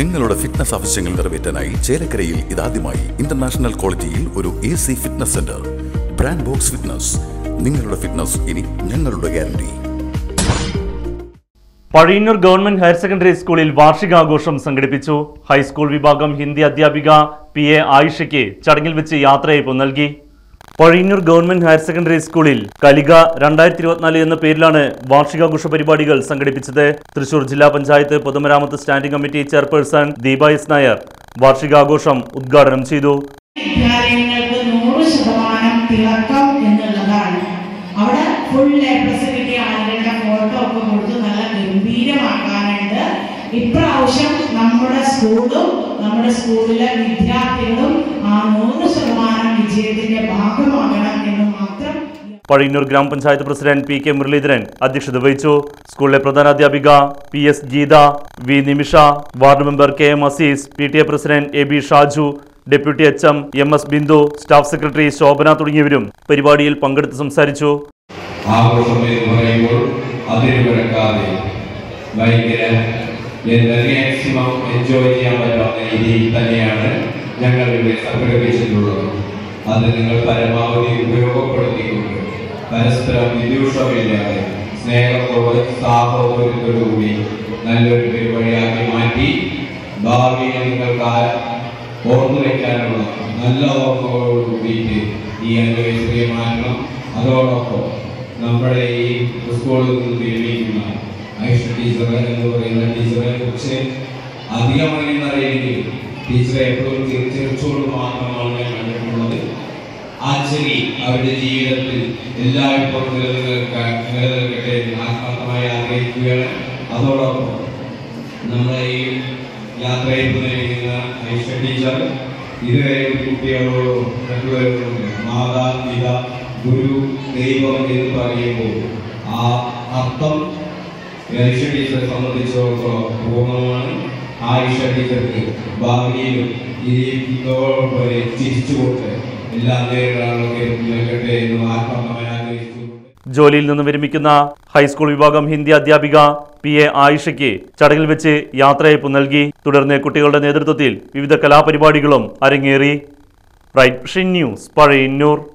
നിങ്ങളുടെ ഫിറ്റ്നസ് ആവശ്യങ്ങൾ നിറവേറ്റാനായി ചേലക്കരയിൽ ഇതാദ്യമായി ഇന്റർനാഷണൽ ക്വാളിറ്റിയിൽ ഒരു AC fitness centre. Brand box fitness. നിങ്ങളുടെ ഫിറ്റ്നസ് ഇനി ഞങ്ങളുടെ guarantee. Pazhayannur government higher secondary സ്കൂളിൽ വാർഷികാഘോഷം സംഘടിപ്പിച്ചു. ഹൈസ്കൂൾ വിഭാഗം ഹിന്ദി അധ്യാപിക PA ആയിഷയ്ക്ക് ചടങ്ങിൽ വെച്ച് യാത്രയയപ്പ് നൽകി. പഴയന്നൂർ ഗവൺമെന്റ് ഹയർ സെക്കൻഡറി സ്കൂളിൽ കലിക 2024 എന്ന പേരിലാണ് വാർഷികാഘോഷ പരിപാടികൾ സംഘടിപ്പിച്ചത്. തൃശൂർ ജില്ലാ പഞ്ചായത്ത് പൊതുമരാമത്ത് standing committee chairperson Deepa S. Nair വാർഷികാഘോഷം ഉദ്ഘാടനം ചെയ്തു. വിദ്യാലയങ്ങൾക്ക് 100% തിളക്കം എന്നുള്ളതാണ്. അവിടെ ഫുൾ A+ കിട്ടിയ ആളുകളുടെ ഫോട്ടോ ഒക്കെ കൊടുത്ത് നല്ല ഗംഭീരമാക്കാനുണ്ട്. ഇപ്രാവശ്യം നമ്മുടെ സ്കൂളും നമ്മുടെ സ്കൂളിലെ വിദ്യാർത്ഥികളും ആ 100% വിജയത്തിന്റെ ഭാഗമാകണം എന്ന് മാത്രം. പഴയന്നൂർ ഗ്രാമപഞ്ചായത്ത് പ്രസിഡന്റ് PK മുരളീധരൻ അധ്യക്ഷത വഹിച്ചു. സ്കൂളിലെ പ്രധാനാധ്യാപിക PS Geetha, V. Nimisha, ward member KM Aziz, PTA president AB Shaju, deputy HM MS Bindu, staff secretary Shobhana തുടങ്ങിയവരും പരിപാടിയിൽ പങ്കെടുത്ത് സംസാരിച്ചു. മാക്സിമം എൻജോയ് ചെയ്യാൻ പറ്റുന്ന രീതിയിൽ തന്നെയാണ് ഞങ്ങൾ ഇവിടെ സംഘടിപ്പിച്ചിട്ടുള്ളത്. അത് നിങ്ങൾ പരമാവധി ഉപയോഗപ്പെടുത്തിക്കൊണ്ട് പരസ്പരം വിദ്വേഷമില്ലാതെ സ്നേഹത്തോടെ സാഹോദര്യത്തോടുകൂടി നല്ലൊരു പരിപാടിയാക്കി മാറ്റി ഭാവിയിൽ നിങ്ങൾക്ക് ഓർമ്മ വയ്ക്കാനുള്ള നല്ല ഓർമ്മകളോട് കൂടിയിട്ട് ഈ ആനിവേഴ്സറി മാറ്റണം. അതോടൊപ്പം നമ്മുടെ ഈ സ്കൂളിൽ നിന്ന് വിരമിക്കുന്ന ആയിഷ ടീച്ചർ എന്ന് പറയുന്ന ടീച്ചറെ കുറിച്ച് അധികമായി അറിയില്ലെങ്കിൽ ടീച്ചറെ എപ്പോഴും തീർച്ചയായിട്ടും മാത്രമാണ് ഞാൻ കണ്ടിട്ടുള്ളത്. ആ ചെടി അവരുടെ ജീവിതത്തിൽ എല്ലായ്പ്പോഴും നിലനിൽക്കട്ടെ എന്ന് ആത്മാർത്ഥമായി ആഗ്രഹിക്കുകയാണ്. അതോടൊപ്പം നമ്മുടെ ഈ യാത്രയിൽ നിന്നിരിക്കുന്ന ആയിഷ ടീച്ചർ ഇതുവരെ കുട്ടികളോട് മറ്റുള്ളവരോട് മാതാപിത ഗുരു ദൈവം എന്ന് പറയുമ്പോൾ ആ അർത്ഥം ആയിഷ ടീച്ചറെ സംബന്ധിച്ചിടത്തോളം പൂർണ്ണമാണ്. ആയിഷ ടീച്ചർക്ക് ഭാവിയിലും ഇതോടെ തിരിച്ചുകൊണ്ട് എല്ലാ നേരങ്ങളൊക്കെ നൽകട്ടെ എന്ന് ആത്മാർത്ഥമായി ആഗ്രഹിച്ചു. ജോലിയിൽ നിന്ന് വിരമിക്കുന്ന ഹൈസ്കൂൾ വിഭാഗം ഹിന്ദി അധ്യാപിക PA ആയിഷയ്ക്ക് ചടങ്ങിൽ വെച്ച് യാത്രയയപ്പ് നൽകി. തുടർന്ന് കുട്ടികളുടെ നേതൃത്വത്തിൽ വിവിധ കലാപരിപാടികളും അരങ്ങേറി. Right vision news, Pazhayannur.